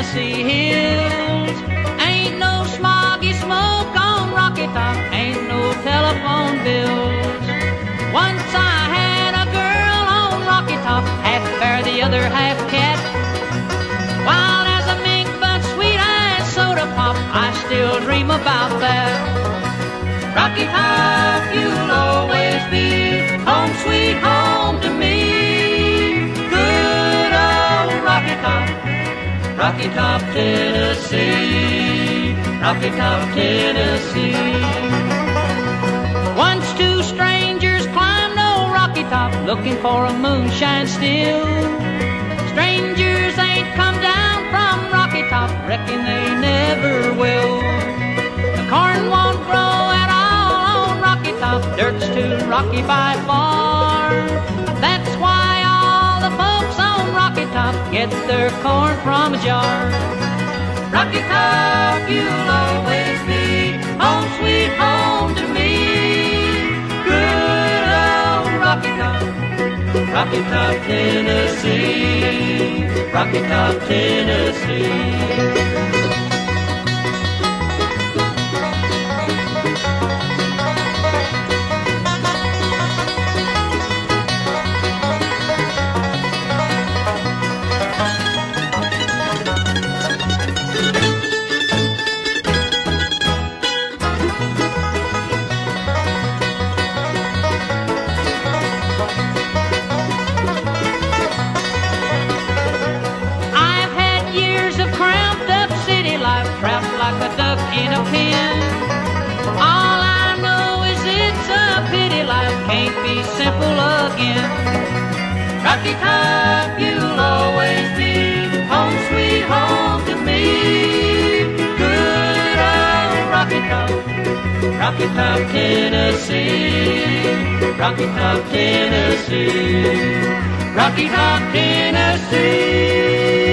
Tennessee hills. Ain't no smoggy smoke on Rocky Top, ain't no telephone bills. Once I had a girl on Rocky Top, half bear, the other half cat. Wild as a mink, but sweet as soda pop, I still dream about that. Rocky Top, you'll always be home sweet home to me. Good old Rocky Top, Rocky Top, Tennessee, Rocky Top, Tennessee. Once two strangers climbed old Rocky Top, looking for a moonshine still. Strangers ain't come down from Rocky Top, reckon they never will. The corn won't grow at all on Rocky Top, dirt's too rocky by far. That's why all the folks on Rocky Top get their corn from a jar. Rocky Top, you'll always be home sweet home to me. Good old Rocky Top, Rocky Top, Tennessee, Rocky Top, Tennessee. Trapped like a duck in a pen. All I know is it's a pity life can't be simple again. Rocky Top, you'll always be home sweet home to me. Good old Rocky Top, Rocky Top, Tennessee, Rocky Top, Tennessee, Rocky Top, Tennessee.